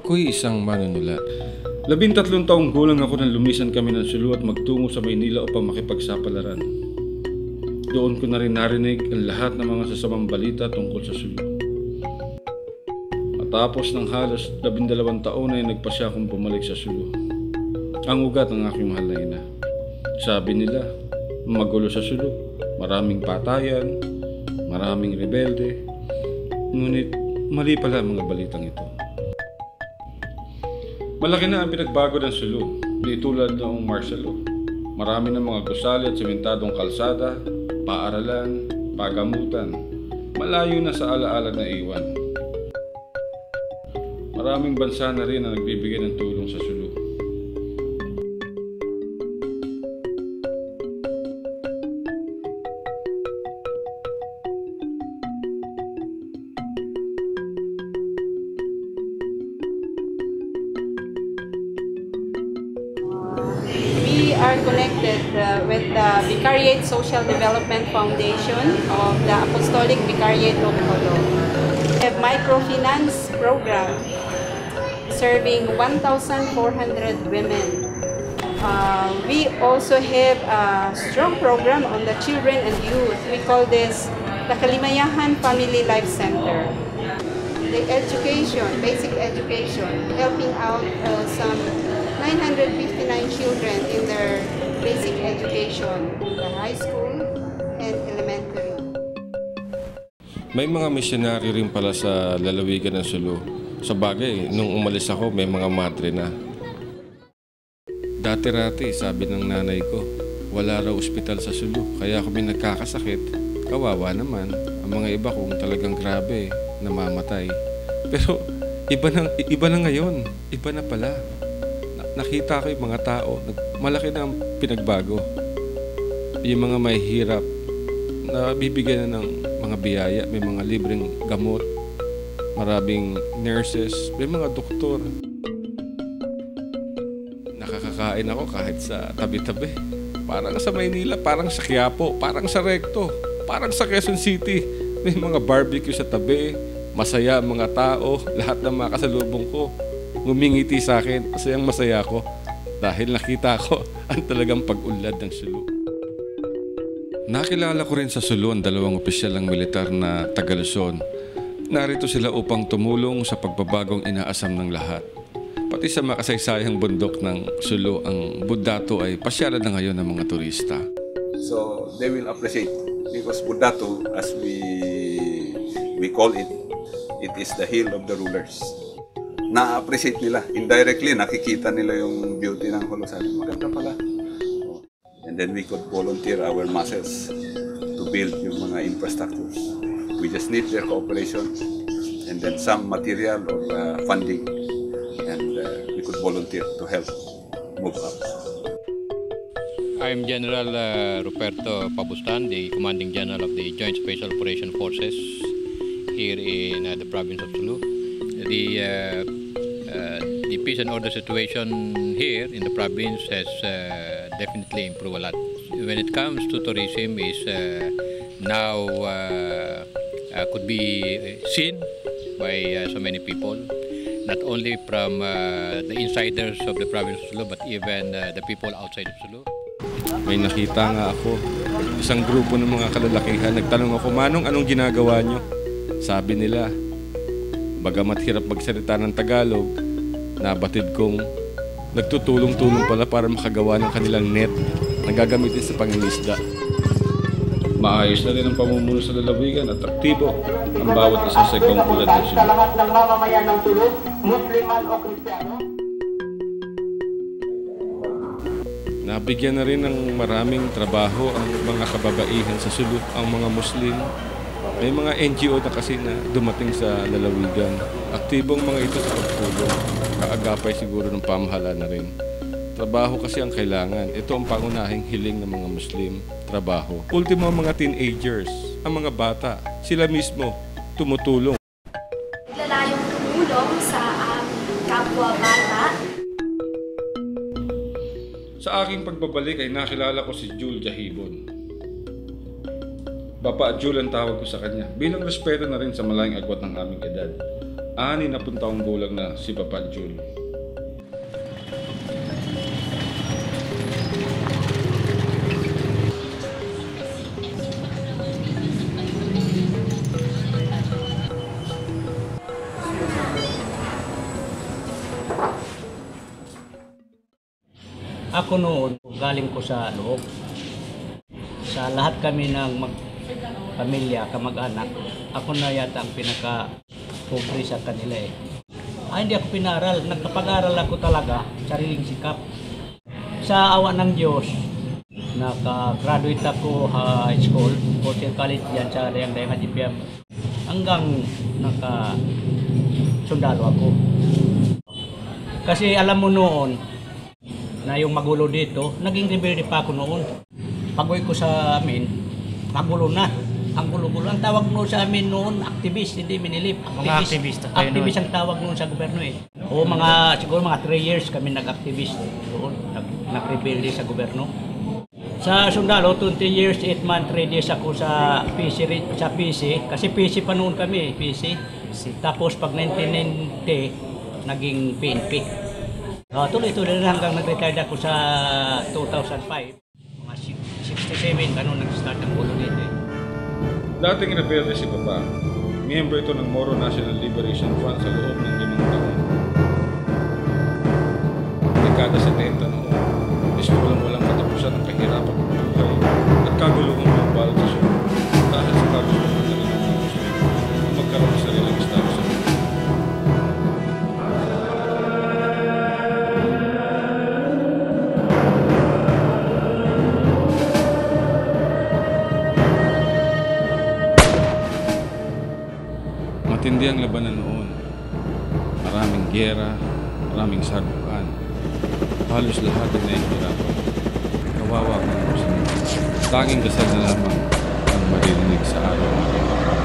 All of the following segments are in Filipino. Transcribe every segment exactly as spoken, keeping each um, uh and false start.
Ako'y isang manunulat. Labintatlong taong gulang ako nang lumisan kami ng Sulu at magtungo sa Manila upang makipagsapalaran. Doon ko na rin narinig ang lahat ng mga sasamang balita tungkol sa Sulu. Matapos ng halos labindalawang taon ay nagpasya akong bumalik sa Sulu. Ang ugat ng aking mahal na ina. Sabi nila, magulo sa Sulu, maraming patayan, maraming rebelde. Ngunit mali pala ang mga balitang ito. Malaki na ang pinagbago ng Sulu, di tulad noong martial law. Marami ng mga gusali at sementadong kalsada, paaralan, pagamutan, malayo na sa alaala na iwan. Maraming bansa na rin ang nagbibigay ng tulong sa Sulu. We are connected uh, with the Vicariate Social Development Foundation of the Apostolic Vicariate of Sulu. We have microfinance program serving one thousand four hundred women. Uh, we also have a strong program on the children and youth. We call this the Kalimayahan Family Life Center. The education, basic education, helping out uh, some nine hundred fifty-nine children in their basic education, the high school and elementary. May mga misyonaryo rin pala sa lalawigan ng Sulu. Sa bagay, nung umalis ako, may mga madre na. Dati-rati, sabi ng nanay ko, wala raw ospital sa Sulu. Kaya kung may nagkakasakit, kawawa naman. Ang mga iba kung talagang grabe, namamatay. Pero iba na, iba na ngayon. Iba na pala. Nakita ko yung mga tao, malaki na ang pinagbago. Yung mga may hirap, na bibigyan na ng mga biyaya, may mga libreng gamot, maraming nurses, may mga doktor. Nakakakain ako kahit sa tabi-tabi. Parang sa Maynila, parang sa Quiapo, parang sa Recto, parang sa Quezon City. May mga barbecue sa tabi, masaya ang mga tao, lahat ng mga kasalubong ko ngumingiti sa akin, masayang masaya ako dahil nakita ko ang talagang pag-unlad ng Sulu. Nakilala ko rin sa Sulu ang dalawang opisyal ng militar na taga Luzon. Narito sila upang tumulong sa pagbabagong inaasam ng lahat. Pati sa makasaysayang bundok ng Sulu, ang Budato ay pasyalan na ngayon ng mga turista. So they will appreciate because Budato, as we we call it, it is the hill of the rulers. Na-appreciate nila. Indirectly, nakikita nila yung beauty ng Hulusan. Maganda pala. And then we could volunteer our muscles to build yung mga infrastructures. We just need their cooperation and then some material or uh, funding. And uh, we could volunteer to help move up. I'm General uh, Ruperto Pabustan, the Commanding General of the Joint Special Operation Forces here in uh, the province of Sulu. The, uh, uh, the peace and order situation here in the province has uh, definitely improved a lot. When it comes to tourism, is uh, now uh, uh, could be seen by uh, so many people, not only from uh, the insiders of the province of Sulu, but even uh, the people outside of Sulu. May nakita nga ako, isang grupo ng mga kalalakihan. Nagtanong ako, Manong, anong ginagawa nyo? Sabi nila, bagamat hirap magsalita ng Tagalog, nabatid kong nagtutulong-tulong pala para makagawa ng kanilang net na gagamitin sa pangingisda. Maayos na rin ang pamumuno sa lalawigan at aktibo ang bawat isa sa kaungkulan ng Sulu. Lahat ng mamamayan ng Sulu, Musliman o Kristiyano. Nabigyan na rin ng maraming trabaho ang mga kababaihan sa Sulu, ang mga Muslim. May mga N G O na kasi na dumating sa lalawigan. Aktibong mga ito sa pagtulong. Kaagapay siguro ng pamahalaan na rin. Trabaho kasi ang kailangan. Ito ang pangunahing hiling ng mga Muslim. Trabaho. Ultimo ang mga teenagers, ang mga bata. Sila mismo tumutulong. Naglalayong tumulong sa um, kapwa bata. Sa aking pagbabalik ay nakilala ko si Jul Jahibon. Bapa Jul ang tawag ko sa kanya, bilang respeto na rin sa malayang agwat ng aming edad. Ani na pun taong gulang na si Papa Jul. Ako noon, galing ko sa loob. Sa lahat kami ng mag pamilya, kamag-anak, ako na yata ang pinaka-pobre sa kanila eh. Ah, hindi ako pinaral. Nagkapag-aral ako talaga, sariling sikap. Sa awa ng Diyos, naka-graduate ako high school, Coastal College yan sa Dayang-Dayang H P M. Hanggang naka-sundalo ako. Kasi alam mo noon, na yung magulo dito, naging rebelde pa ako noon. Pag-uwi ko sa amin, magulo na. Ang gulo-gulo. Ang tawag noon sa amin noon, activist, hindi minilip. Mga aktivista tayo Activist ang tawag noon sa gobyerno eh. O mga, siguro mga three years kami nag-activist doon, nag nag-rebelde sa gobyerno. Sa sundalo, twenty years, eight months, three days ako sa P C, sa P C. Kasi P C pa noon kami, P C. Tapos pag nineteen ninety, naging P N P. Uh, tuloy-tuloy na hanggang nag-retire ako sa two thousand five. Mga sixty-seven, ganun nag-start ang gulo dito eh. Dating rebelde si Papa, miyembro ito ng Moro National Liberation Front sa loob ng limang taon. Dekada setenta noon, is walang-walang katapusan ng kahirapan ng buhay at kaguluhang global sa Sulu dahil sa kaguluhan ng Filipino Muslim na magkaroon ng sariling estado sa mundo. Matindi ang labanan noon. Maraming giyera, maraming saguan. Halos lahat ay nahihirapan. Kawawa ang mga Muslim. Tanging dasal na lamang ang maririnig sa araw-araw.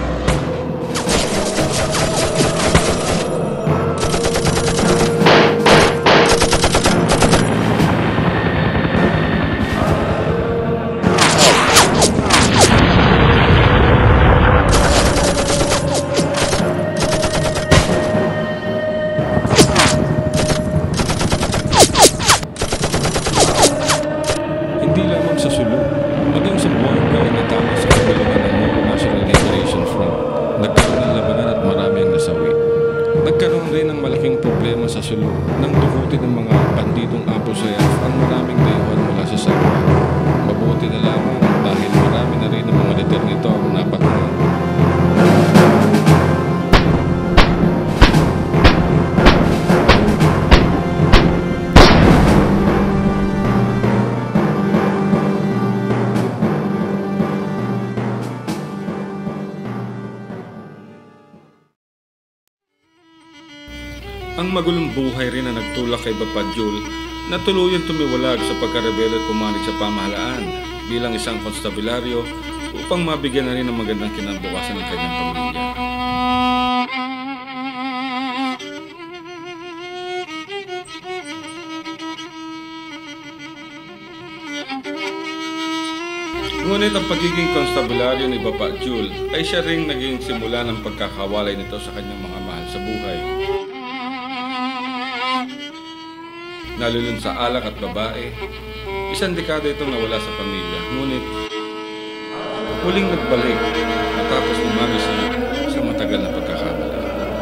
Hindi lamang sa Sulu, maging sa buong gawin na tama sa kabuluhan ng Moro National Liberation Front, nagkaroon ng labanan at marami ang nasawi. Nagkaroon rin ng malaking problema sa Sulu nang dukutin ng mga bandidong Abu Sayyaf ang maraming dayuhan mula sa Sabah. Mabuti na lamang dahil marami na rin ang mga leader nito ang napatunan. Ang magulong buhay rin na nagtulak kay Papa Jul na tuluyang tumiwalag sa pagkarebelde at pumanig sa pamahalaan bilang isang konstabilaryo upang mabigyan na rin ng magandang kinabukasan ng kanyang pamilya. Ngunit ang pagiging konstabilaryo ni Papa Jul ay siya ring naging simula ng pagkakawalay nito sa kanyang mga mahal sa buhay. Nalulun sa alak at babae, isang dekada itong nawala sa pamilya. Ngunit, muling nagbalik matapos lumami siya sa matagal na pagkakamali.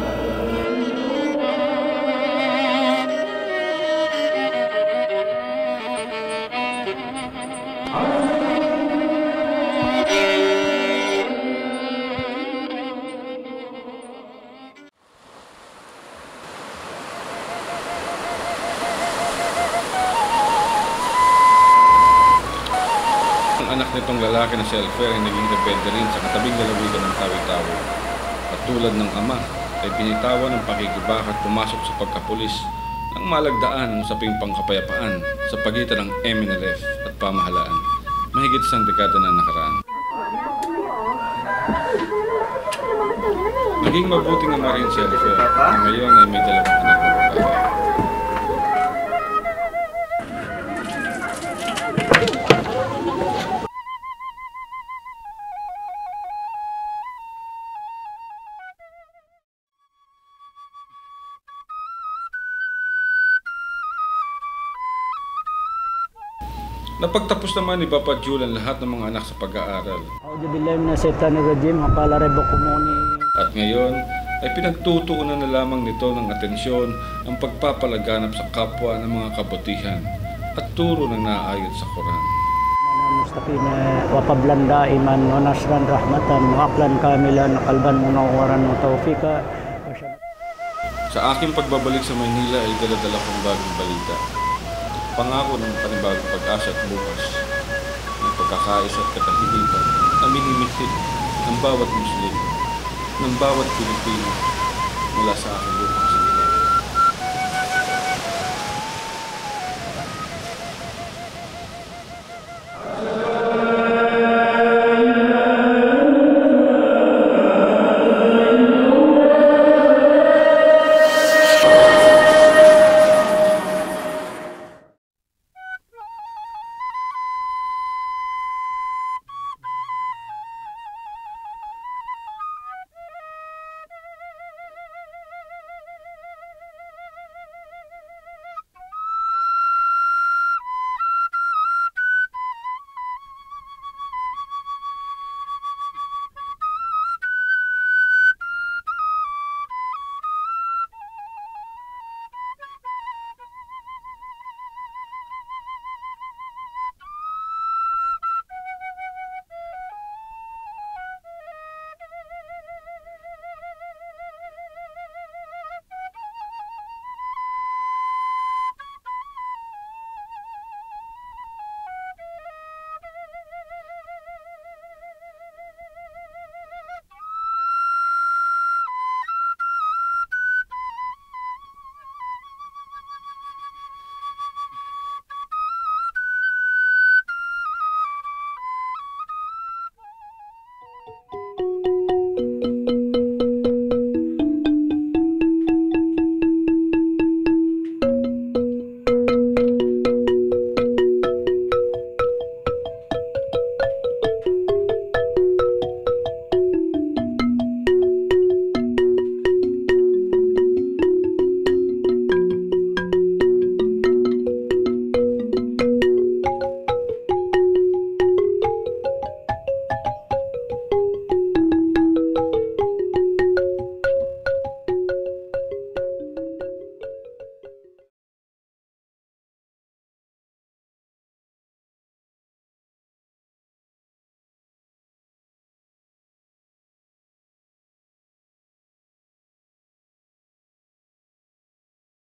Anak nitong lalaki na si Alfer ay naging rebelde rin sa katabing lalawigan ng Tawi-Tawi. At tulad ng ama, ay binitawan ng pakikibaka at pumasok sa pagkapulis nang malagdaan ang usaping pangkapayapaan sa pagitan ng M N L F at pamahalaan. Mahigit isang dekada na nakaraan. Naging mabuting ama rin si Alfer na ngayon ay may dalawang anak na babae. Napagtapos naman ni Papa Jule ang lahat ng mga anak sa pag-aaral. At ngayon ay pinagtutuunan na lamang nito ng atensyon ang pagpapalaganap sa kapwa ng mga kabutihan at turo ng naayot sa Quran. Mustaqim wa qablan daiman wa nasran rahmatan wa aqlan kamilan qalban munawwaran wa tawfika. Sa aking pagbabalik sa Manila ay dala-dala kong bagong balita. Pangako ng panibagong pag-asa at bukas ng pagkakaisa at katahimikan na minimitin ng bawat Muslim, ng bawat Pilipino mula sa aking buhay.